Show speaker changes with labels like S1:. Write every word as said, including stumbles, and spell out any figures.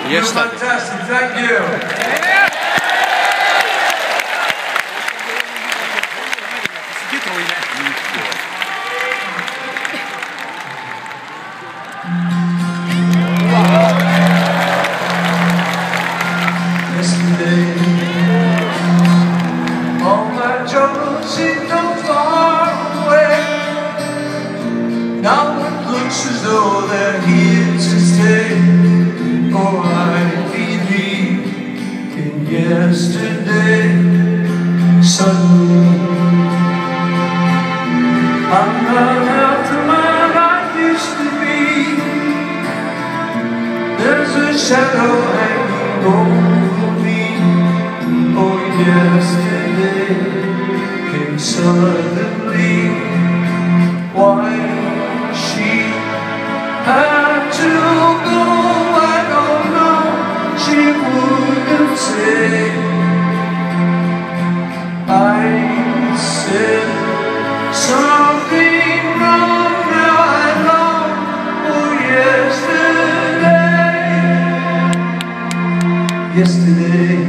S1: Yesterday.
S2: You're fantastic, thank you. Yesterday, all my troubles seem so far away. Now it looks as though they're here to stay. Oh, I believe in yesterday. Suddenly, I'm not half the man I used to be. There's a shadow hanging over me. Oh, yesterday came suddenly. Why she had to go, I don't know. She wouldn't say. I said something wrong. Now I long for yesterday. Yesterday,